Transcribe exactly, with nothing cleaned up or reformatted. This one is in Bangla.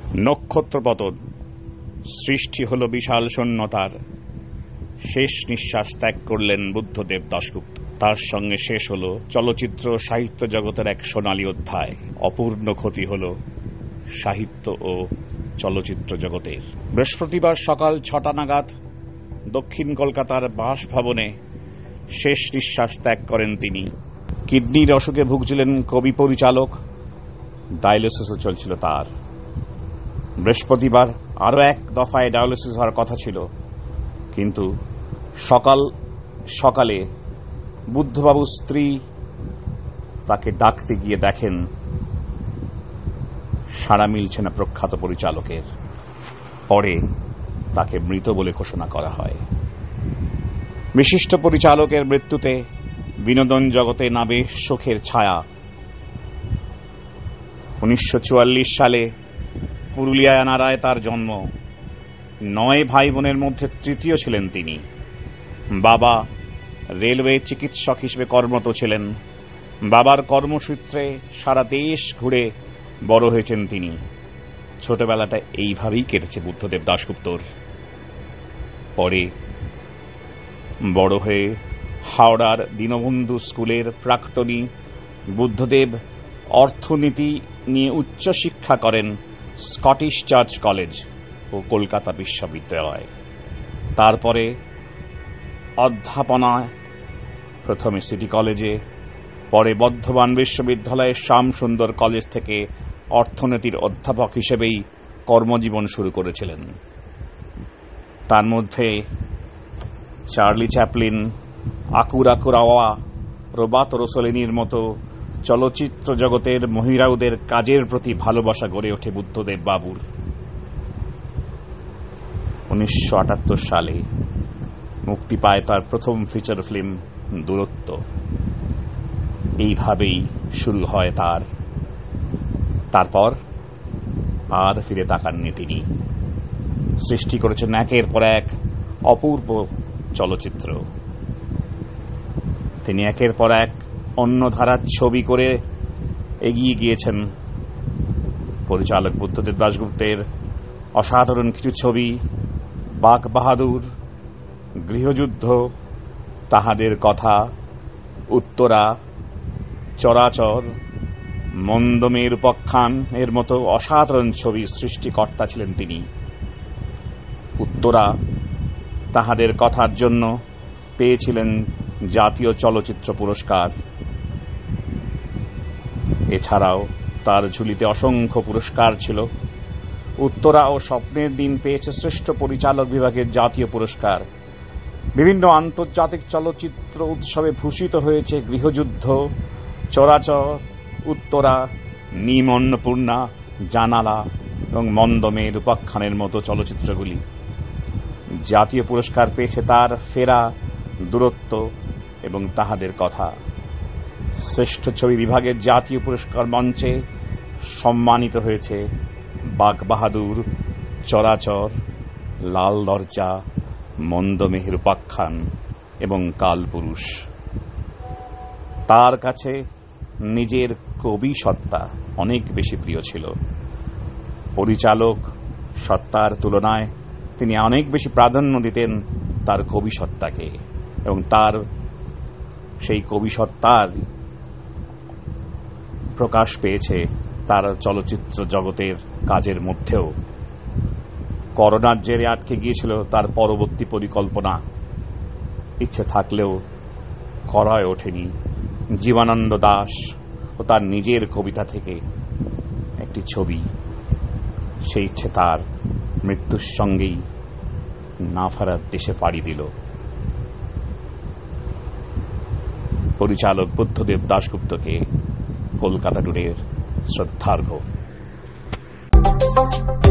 নক্ষত্রপতন, সৃষ্টি হল বিশাল শূন্যতার। শেষ নিঃশ্বাস ত্যাগ করলেন বুদ্ধদেব দাশগুপ্ত। তার সঙ্গে শেষ হল চলচ্চিত্র সাহিত্য জগতের এক সোনালী অধ্যায়। অপূর্ণ ক্ষতি হল সাহিত্য ও চলচ্চিত্র জগতের। বৃহস্পতিবার সকাল ছটা নাগাদ দক্ষিণ কলকাতার বাসভবনে শেষ নিঃশ্বাস ত্যাগ করেন তিনি। কিডনির অসুখে ভুগছিলেন কবি পরিচালক, ডায়ালিসিসও চলছিল তার। বৃহস্পতিবার আরও এক দফায় ডায়ালিসিস হওয়ার কথা ছিল, কিন্তু সকাল সকালে বুদ্ধবাবুর স্ত্রী তাকে ডাকতে গিয়ে দেখেন সাড়া মিলছে না প্রখ্যাত পরিচালকের। পরে তাকে মৃত বলে ঘোষণা করা হয়। বিশিষ্ট পরিচালকের মৃত্যুতে বিনোদন জগতে নামে শোকের ছায়া। উনিশশো চুয়াল্লিশ সালে পুরুলিয়ায় আনারায় তার জন্ম। নয় ভাই বোনের মধ্যে তৃতীয় ছিলেন তিনি। বাবা রেলওয়ে চিকিৎসক হিসেবে কর্মরত ছিলেন। বাবার কর্মসূত্রে সারা দেশ ঘুরে বড় হয়েছেন তিনি। ছোটবেলাটা এইভাবেই কেটেছে বুদ্ধদেব দাশগুপ্তর। পরে বড় হয়ে হাওড়ার দীনবন্ধু স্কুলের প্রাক্তনী বুদ্ধদেব অর্থনীতি নিয়ে উচ্চশিক্ষা করেন স্কটিশ চার্চ কলেজ ও কলকাতা বিশ্ববিদ্যালয়। তারপরে অধ্যাপনায় প্রথমে সিটি কলেজে, পরে বর্ধমান বিশ্ববিদ্যালয়ের শ্যামসুন্দর কলেজ থেকে অর্থনীতির অধ্যাপক হিসেবেই কর্মজীবন শুরু করেছিলেন। তার মধ্যে Charlie Chaplin, Akira Kurosawa, Roberto রোসেলিনির মতো চলচ্চিত্র জগতের মহিরাউদের কাজের প্রতি ভালোবাসা গড়ে ওঠে বুদ্ধদেব বাবুর। উনিশশো আটাত্তর সালে মুক্তি পায় তার প্রথম ফিচার ফিল্ম দূরত্ব। এইভাবেই শুরু হয় তার। তারপর আর ফিরে তাকাননি তিনি। সৃষ্টি করেছেন একের পর এক অপূর্ব চলচ্চিত্র। তিনি একের পর এক অন্য ধারার ছবি করে এগিয়ে গিয়েছেন। পরিচালক বুদ্ধদেব দাশগুপ্তের অসাধারণ কিছু ছবি বাঘ বাহাদুর, গৃহযুদ্ধ, তাহাদের কথা, উত্তরা, চরাচর, মন্দমের উপাখ্যান এর মতো অসাধারণ ছবির সৃষ্টিকর্তা ছিলেন তিনি। উত্তরা, তাহাদের কথার জন্য পেয়েছিলেন জাতীয় চলচ্চিত্র পুরস্কার। এছাড়াও তার ঝুলিতে অসংখ্য পুরস্কার ছিল। উত্তরা ও স্বপ্নের দিন পেয়েছে শ্রেষ্ঠ পরিচালক বিভাগের জাতীয় পুরস্কার। বিভিন্ন আন্তর্জাতিক চলচ্চিত্র উৎসবে ভূষিত হয়েছে গৃহযুদ্ধ, চরাচর, উত্তরা, নিম অন্নপূর্ণা, জানালা এবং মন্দমের উপাখ্যানের মতো চলচ্চিত্রগুলি। জাতীয় পুরস্কার পেয়েছে তার ফেরা, দূরত্ব এবং তাহাদের কথা। শ্রেষ্ঠ ছবি বিভাগের জাতীয় পুরস্কার মঞ্চে সম্মানিত হয়েছে বাঘ বাহাদুর, চরাচর, লাল দরজা, মন্দমেহের উপাখ্যান এবং কালপুরুষ। তার কাছে নিজের কবি সত্তা অনেক বেশি প্রিয় ছিল। পরিচালক সত্তার তুলনায় তিনি অনেক বেশি প্রাধান্য দিতেন তার কবি সত্তাকে, এবং তার সেই কবি সত্তার প্রকাশ পেয়েছে তার চলচ্চিত্র জগতের কাজের মধ্যেও। করোনার জেরে আটকে গিয়েছিল তার পরবর্তী পরিকল্পনা। ইচ্ছে থাকলেও করায় ওঠেনি। জীবনানন্দ দাশ ও তার নিজের কবিতা থেকে একটি ছবি, সেই ইচ্ছে তার মৃত্যুর সঙ্গেই না ফেরার দেশে পাড়ি দিল। পরিচালক বুদ্ধদেব দাশগুপ্তকে কলকাতা টুডের শ্রদ্ধার্ঘ্য।